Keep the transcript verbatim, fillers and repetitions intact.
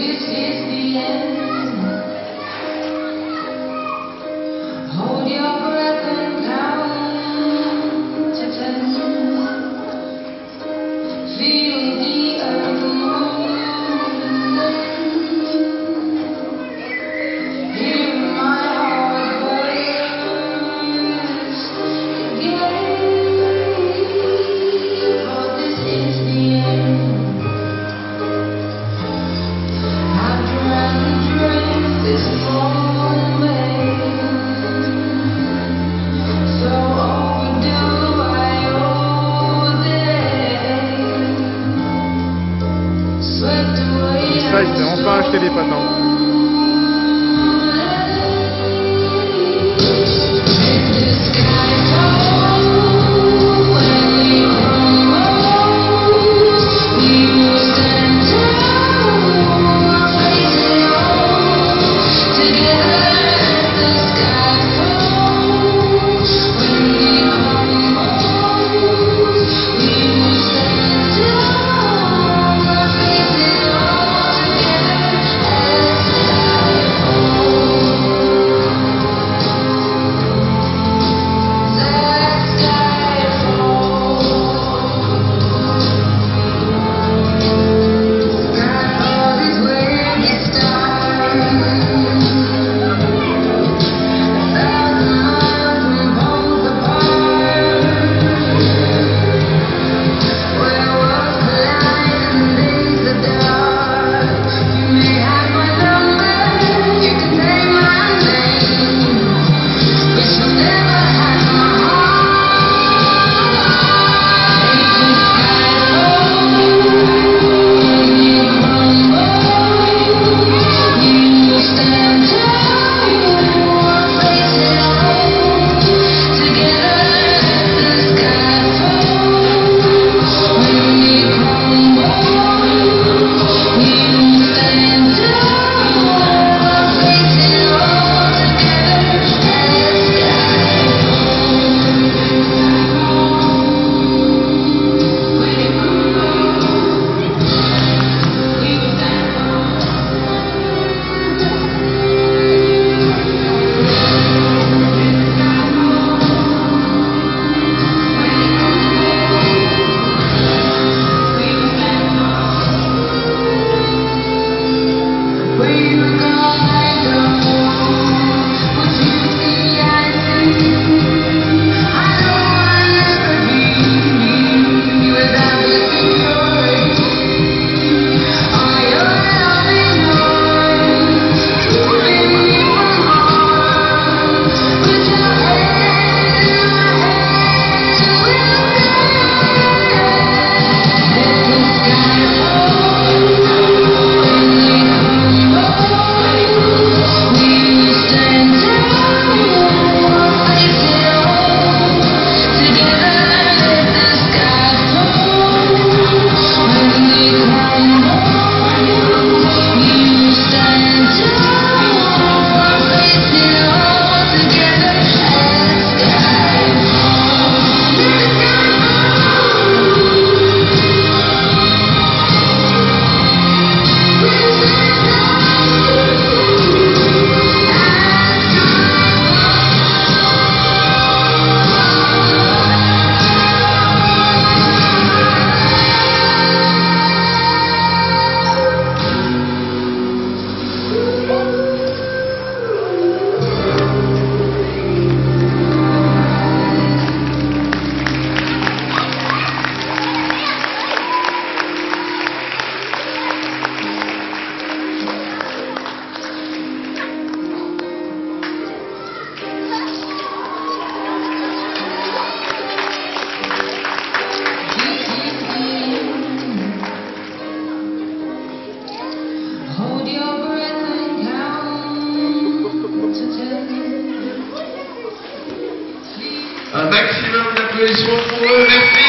this is the end. Hold your breath and count to ten. Feel the earth move and then hear my heart burst again. For this is the end. I've drank and drank this moment, so overdue I owe them. Swept away. Ça, il s'est enfin acheté des patins. Un maximum d'applaudissements pour eux, merci.